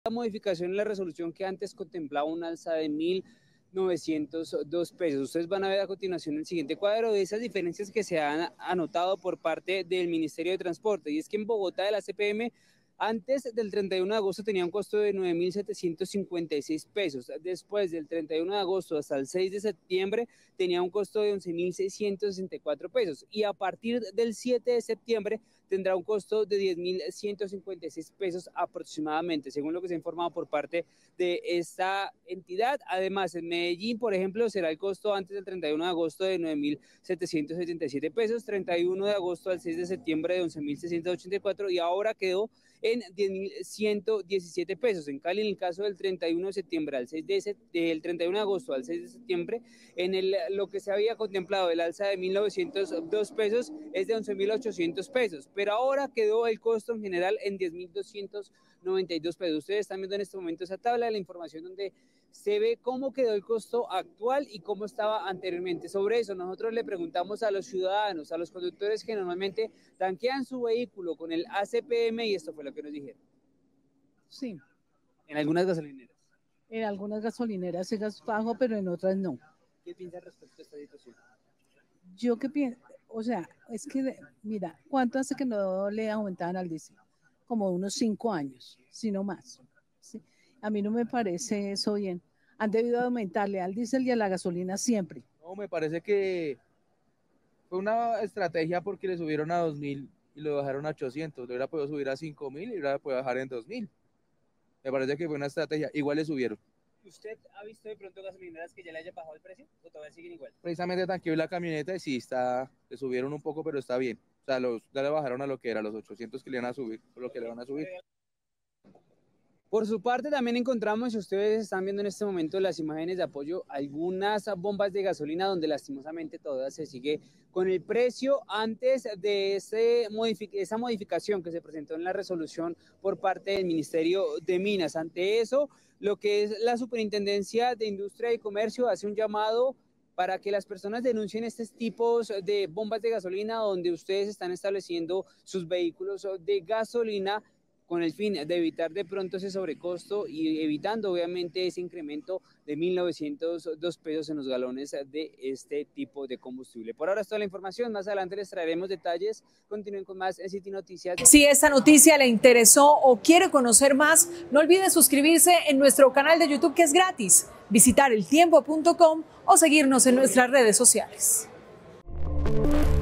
La modificación en la resolución que antes contemplaba un alza de 1.902 pesos. Ustedes van a ver a continuación el siguiente cuadro de esas diferencias que se han anotado por parte del Ministerio de Transporte. Y es que en Bogotá el ACPM antes del 31 de agosto tenía un costo de 9.756 pesos. Después del 31 de agosto hasta el 6 de septiembre tenía un costo de 11.664 pesos. Y a partir del 7 de septiembre tendrá un costo de 10.156 pesos aproximadamente, según lo que se ha informado por parte de esta entidad. Además, en Medellín, por ejemplo, será el costo antes del 31 de agosto de 9.777 pesos, 31 de agosto al 6 de septiembre de 11.684 y ahora quedó en 10.117 pesos. En Cali, en el caso del 31 de septiembre al 6 del 31 de agosto al 6 de septiembre, lo que se había contemplado el alza de 1.902 pesos es de 11.800 pesos, pero ahora quedó el costo en general en 10.292 pesos. Ustedes están viendo en este momento esa tabla de la información donde se ve cómo quedó el costo actual y cómo estaba anteriormente. Sobre eso nosotros le preguntamos a los ciudadanos, a los conductores que normalmente tanquean su vehículo con el ACPM y esto fue lo que nos dijeron. Sí. En algunas gasolineras. En algunas gasolineras es bajo, pero en otras no. ¿Qué piensa respecto a esta situación? Yo qué pienso, o sea, es que, mira, ¿cuánto hace que no le aumentaban al diésel? Como unos 5 años, si no más. ¿Sí? A mí no me parece eso bien. Han debido aumentarle al diésel y a la gasolina siempre. No, me parece que fue una estrategia porque le subieron a 2.000 y lo bajaron a 800. Le hubiera podido subir a 5.000 y le hubiera podido bajar en 2.000. Me parece que fue una estrategia. Igual le subieron. ¿Usted ha visto de pronto gasolineras que ya le haya bajado el precio o todavía siguen igual? Precisamente tanqueó la camioneta y sí, le subieron un poco, pero está bien. O sea, ya le bajaron a lo que era, los 800 que le iban a subir, por lo que le van a subir. Por su parte, también encontramos, si ustedes están viendo en este momento las imágenes de apoyo, algunas bombas de gasolina donde lastimosamente todavía se sigue con el precio antes de esa modificación que se presentó en la resolución por parte del Ministerio de Minas. Ante eso, lo que es la Superintendencia de Industria y Comercio hace un llamado para que las personas denuncien estos tipos de bombas de gasolina donde ustedes están estableciendo sus vehículos de gasolina con el fin de evitar de pronto ese sobrecosto y evitando obviamente ese incremento de 1.902 pesos en los galones de este tipo de combustible. Por ahora es toda la información, más adelante les traeremos detalles. Continúen con más en City Noticias. Si esta noticia le interesó o quiere conocer más, no olvide suscribirse en nuestro canal de YouTube que es gratis, visitar eltiempo.com o seguirnos en nuestras redes sociales.